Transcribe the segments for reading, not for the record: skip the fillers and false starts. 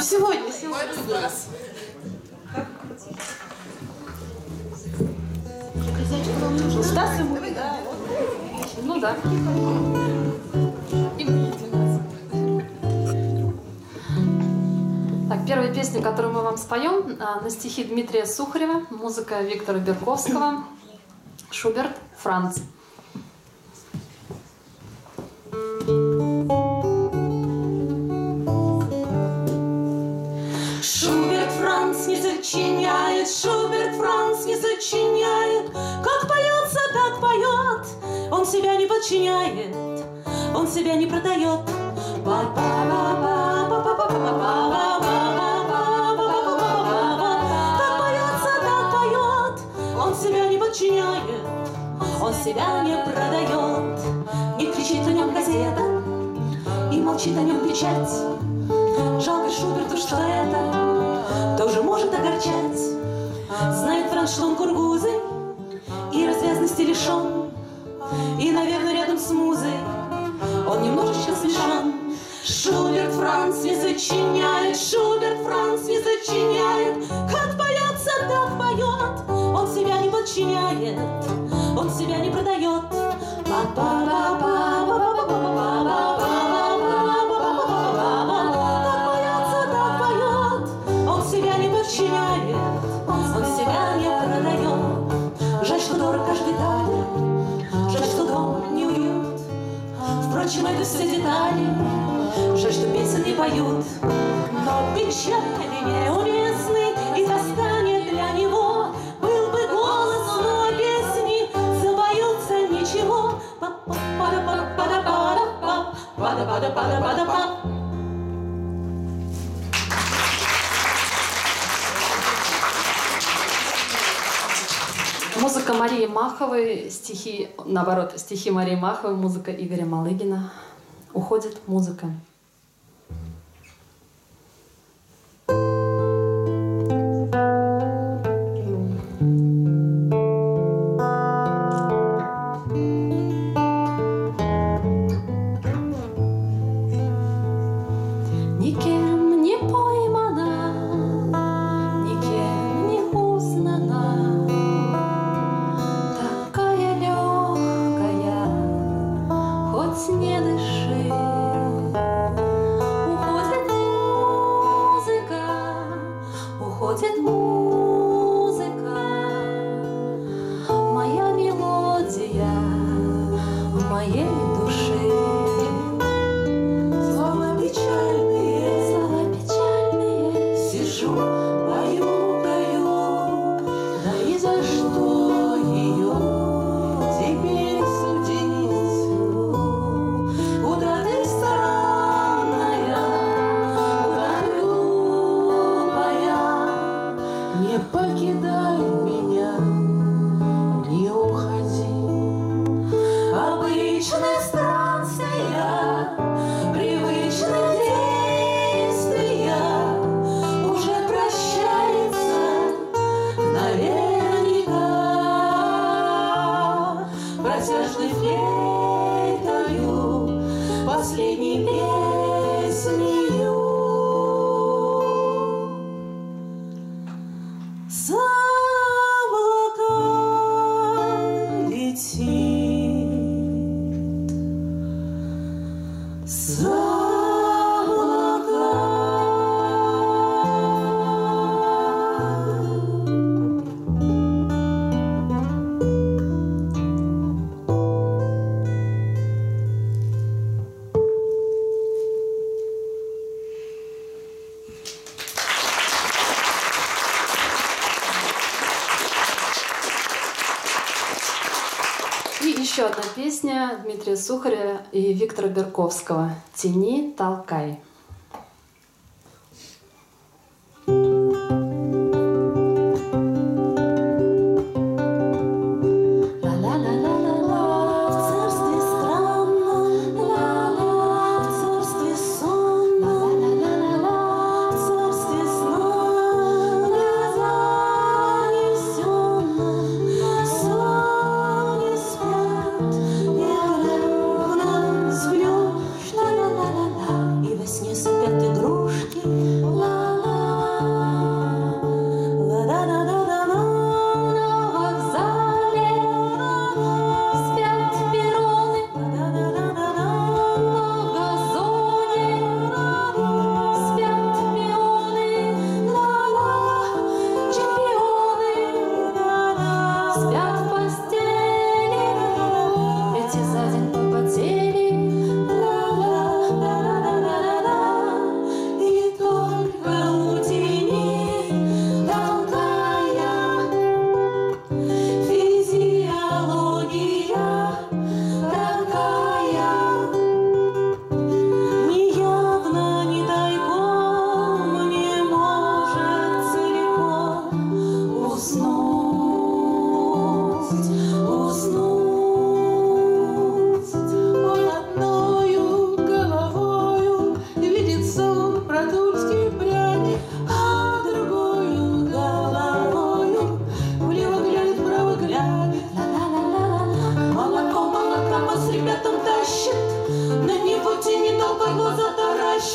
сегодня. Стас ему, да? Ну да. Так, первая песня, которую мы вам споем, на стихи Дмитрия Сухарева, музыка Виктора Берковского, Шуберт, Франц. Шуберт Франц не сочиняет, Шуберт Франц не сочиняет, как поется, так поет, он себя не подчиняет, он себя не продает. Как поется, так поет, он себя не подчиняет, он себя не продает. Не кричит о нем газета и молчит о нем печать. Жалко Шуберту, что это тоже может огорчать. Знает Франц, что он кургузый и развязности лишен, и, наверное, рядом с музой он немножечко смешон. Шуберт Франц не сочиняет, Шуберт Франц не сочиняет, как поется, так поет, он себя не подчиняет, он себя не продает. Он себя не продает. Жаль, что дорог каждый деталь, жаль, что дом не уют. Впрочем, это все детали, жаль, что песен не поют. Но печали неуместны и тоска не для него. Был бы голос, но песни запоются ничего. Музыка Марии Маховой, стихи, наоборот, стихи Марии Маховой, музыка Игоря Малыгина. Уходит музыка. Никем не поймана, никем не узнана, такая легкая, хоть не дыши. Уходит музыка, моя мелодия в моей душе. Слова печальные, сижу, пою, да и за что ее теперь судить? Куда ты странная, куда ты глупая, не покидай меня, не уходи. Обычные странствия, привычные действия уже прощается наверняка. Протяжной флейтою последней песнею за облака летит, за И еще одна песня Дмитрия Сухарева и Виктора Берковского «Тяни, толкай». И во сне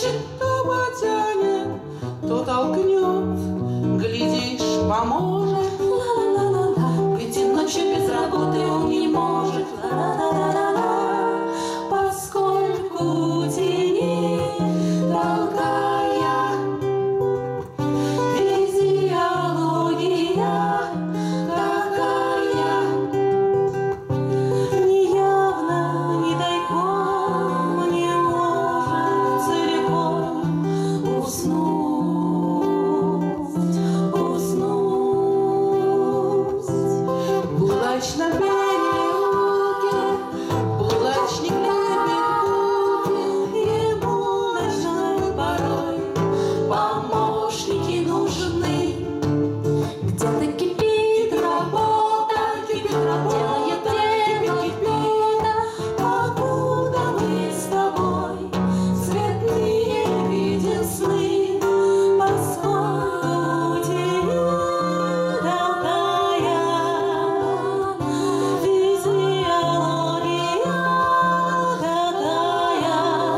потащит, то потянет, то толкнет, глядишь, поможет. Ведь и ночью без работы он не может. Поскольку тени толкая, физиология такая, неявно, не тайком, не может целиком уснуть. Булачно переулке, булочник лепит булки, ему ночной порой помощники нужны. Где-то кипит работа, делает дело кто-то, покуда мы с тобой цветные видим сны. Поскольку тени толкая, физиология такая,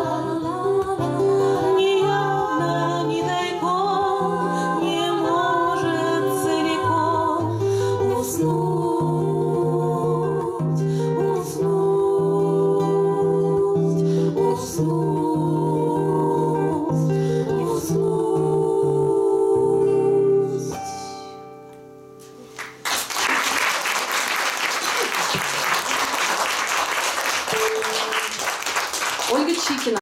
неявно, не тайком, не может целиком уснуть. Ольга Чикина.